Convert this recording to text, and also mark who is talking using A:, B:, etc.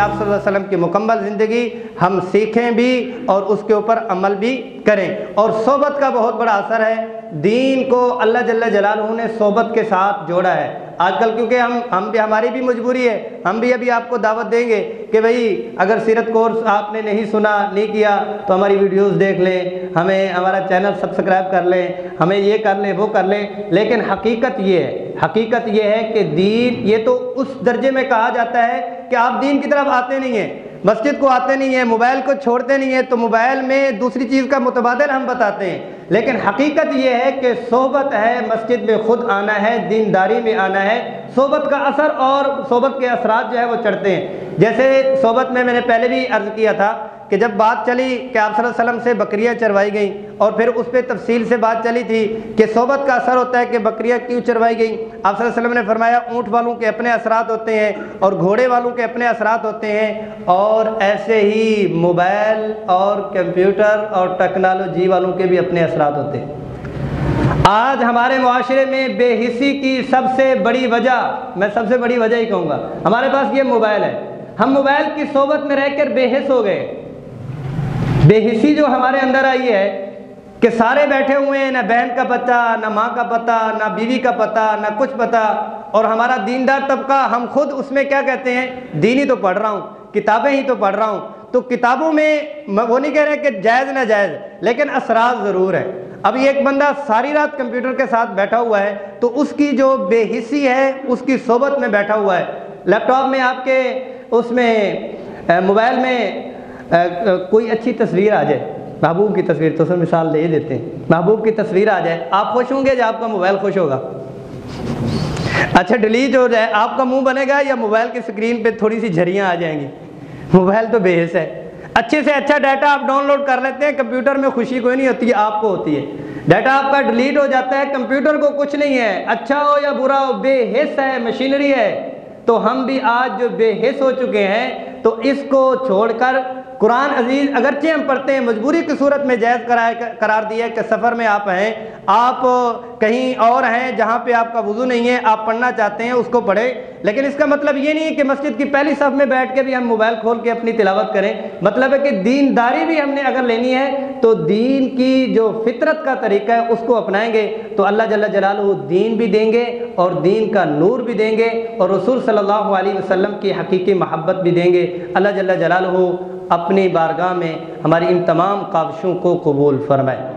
A: آپ صلی اللہ علیہ وسلم کی مکمل زندگی ہم سیکھیں بھی اور اس کے اوپر عمل بھی کریں۔ اور صحبت کا بہت بڑا اثر ہے، دین کو اللہ جل جلالہ نے صحبت کے ساتھ جوڑا ہے۔ آج کل کیونکہ ہم بھی، ہماری بھی مجبوری ہے، ہم بھی ابھی آپ کو دعوت دیں گے کہ بھئی اگر سیرت کورس آپ نے نہیں سنا، نہیں کیا تو ہماری ویڈیوز دیکھ لیں، ہمیں ہمارا چینل سبسکرائب کر لیں، ہمیں یہ کر لیں وہ کر لیں۔ لیکن حقیقت یہ ہے کہ دین، یہ تو اس درجے میں کہا جاتا ہے کہ آپ دین کی طرف آتے نہیں ہیں، مسجد کو آتے نہیں ہیں، موبائل کو چھوڑتے نہیں ہیں، تو موبائل میں دوسری چیز کا متبادل ہم بتاتے ہیں۔ لیکن حقیقت یہ ہے کہ صحبت ہے، مسجد میں خود آنا ہے، دینداری میں آنا ہے، صحبت کا اثر اور صحبت کے اثرات جو ہے وہ چڑھتے ہیں۔ جیسے صحبت میں نے پہلے بھی عرض کیا تھا کہ جب بات چلی کہ آپ صلی اللہ علیہ وسلم سے بکریاں چروائی گئیں اور پھر اس پہ تفصیل سے بات چلی تھی کہ صحبت کا اثر ہوتا ہے کہ بکریاں کیوں چروائی گئیں، آپ صلی اللہ علیہ وسلم نے فرمایا اونٹ والوں کے اپنے اثرات ہوتے ہیں اور گھوڑے والوں کے اپنے اثرات ہوتے ہیں، اور ایسے ہی موبائل اور کمپیوٹر اور ٹیکنالوجی والوں کے بھی اپنے اثرات ہوتے ہیں۔ آج ہمارے معاشرے میں بے حسی کی سب سے بڑی وجہ، میں سب سے بڑی وجہ ہی کہوں گا، ہمارے پاس یہ موبائل ہے۔ ہم موبائل کی صحبت میں رہ کر بے حس ہو گئے۔ بے حسی جو ہمارے اندر آئی ہے کہ سارے بیٹھے ہوئے ہیں، نہ بہن کا پتہ، نہ ماں کا پتہ، نہ بیوی کا پتہ، نہ کچھ پتہ، اور ہمارا دیندار طبقہ ہم خود اس میں کیا کہتے ہیں، دین ہی تو پڑھ رہا ہوں، کتابیں ہی تو پڑھ رہا ہوں۔ تو کتابوں میں وہ نہیں کہہ رہے کہ جائز نہ جائز، لیکن اثرات ضرور ہیں۔ اب یہ ایک بندہ ساری رات کمپیوٹر کے ساتھ بیٹھا ہوا ہے تو اس کی جو بے حسی ہے اس کی صحبت میں بیٹھا ہوا ہے۔ لیپ ٹاپ میں آپ کے اس میں موبائل میں کوئی اچھی تصویر آ جائے، محبوب کی تصویر، تو سر مثال دے دیتے ہیں، محبوب کی تصویر آ جائے، آپ خوش ہوں گے یا آپ کا موبائل خوش ہوگا؟ اچھا ڈیلیٹ ہو جائے، آپ کا منہ بنے گا یا موبائل کی سکرین پہ تھوڑی سی جھریاں آ جائیں گی؟ موبائل تو بے حس ہے۔ اچھے سے اچھا ڈیٹا آپ ڈاؤن لوڈ کر لیتے ہیں، کمپیوٹر میں خوشی کوئی نہیں ہوتی ہے، آپ کو ہوتی ہے۔ ڈیٹا آپ کا ڈیلیٹ ہو جاتا ہے، کمپیوٹر کو کچھ نہیں ہے، اچھا ہو یا برا ہو، بے حس ہے، مشینری ہے۔ تو ہم بھی آج جو بے حس ہو چکے ہیں، تو اس کو چھوڑ کر قرآن عزیز اگرچہ ہم پڑھتے ہیں، مجبوری کی صورت میں جائز قرار دیا ہے کہ سفر میں آپ ہیں، آپ کہیں اور ہیں جہاں پہ آپ کا وضو نہیں ہے، آپ پڑھنا چاہتے ہیں، اس کو پڑھیں، لیکن اس کا مطلب یہ نہیں ہے کہ مسجد کی پہلی صف میں بیٹھ کے بھی ہم موبائل کھول کے اپنی تلاوت کریں۔ مطلب ہے کہ دینداری بھی ہم نے اگر لینی ہے تو دین کی جو فطرت کا طریقہ ہے اس کو اپنائیں گے تو اللہ جل جلالہ دین بھی دیں گے اور دین کا نور بھی دیں گے اور رسول صلی اللہ علیہ وسلم کی حقیقی محبت بھی دیں گے۔ اللہ جل جلالہ اپنی بارگاہ میں ہماری ان تمام کاوشوں کو قبول فرمائے۔